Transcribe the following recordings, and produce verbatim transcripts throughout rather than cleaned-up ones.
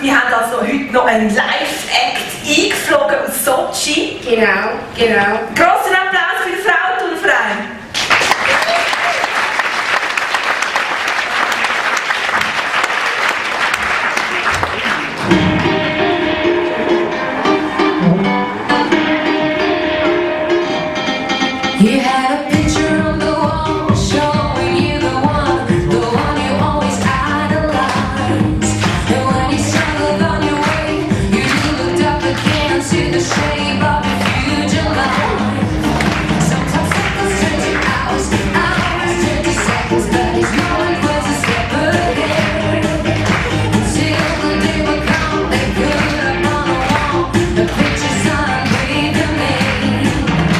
Wir haben also heute noch einen Live-Act eingeflogen aus Sochi. Genau, genau. Grossen Applaus für den Frauenturnverein. You had a picture on the wall showing you the one, the one you always idolized. And when you struggled on your way, you looked up again to the shape of your future life. Sometimes seconds turn to hours, hours turn to seconds, but his moment was a step ahead. Until the day would come, they put up on the wall the picture son breathed your name.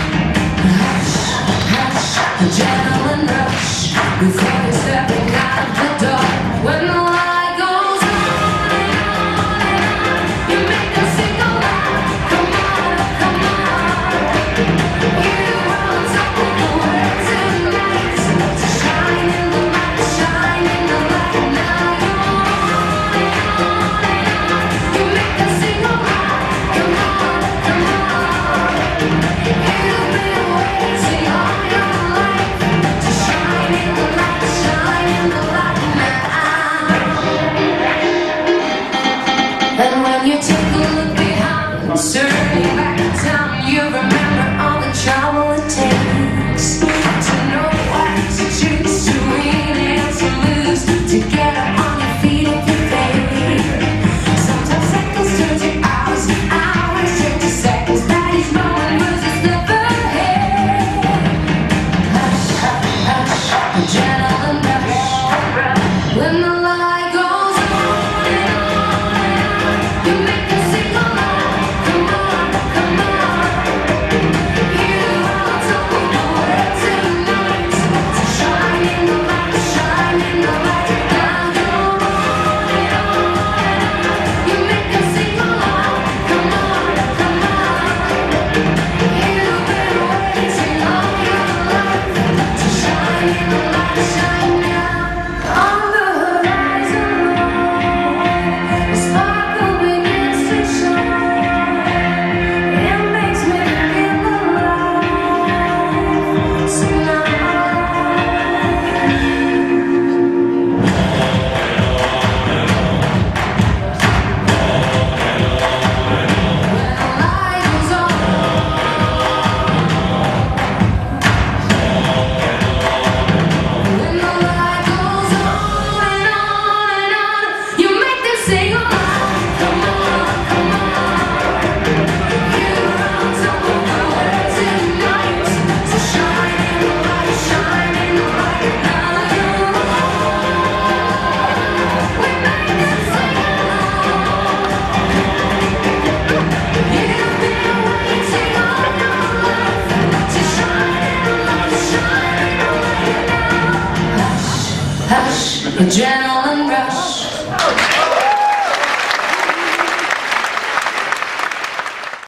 Adrenaline rush before you're stepping out the door. When the light goes on and on and on, you make them sing aloud. Come on, come on. You are on top of the world tonight. So shine in the light, shine in the light now. On and on and on, you make them sing aloud. Come on, come on. You've been waiting all your life to shine in the light, shine in the light now. And when you take a look behind, circling back in time, you remember all the trouble it takes to know what to choose, to win and to lose, to get up on your feet if you fail. Sometimes seconds turn to hours, hours turn to seconds. That is moment was a step ahead. Hush, hush, adrenaline rush. When the light goes on and on and on, you make them sing aloud. Come on, come on. You are on top of the world tonight. So shine in the light, shine in the light. Now go on and on and on. You make them sing aloud. Come on, come on. You've been waiting all your life to shine in the light, shine now. On the horizon, a sparkle begins to shine. It makes me feel alive When the light goes on and on and on, you make them sing aloud. Come on, come on. You're on top of the world tonight. So shine in the light, shine in the light. Now you're on. We make them sing aloud. You've been waiting all your life to shine in the light, shine in the light now. Hush, adrenaline.